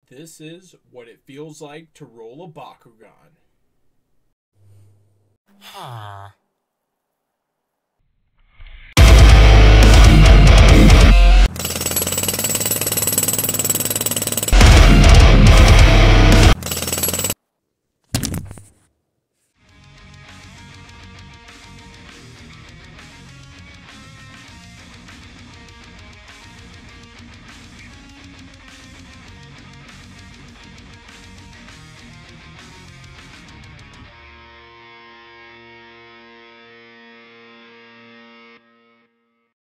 This is what it feels like to roll a Bakugan. Huh.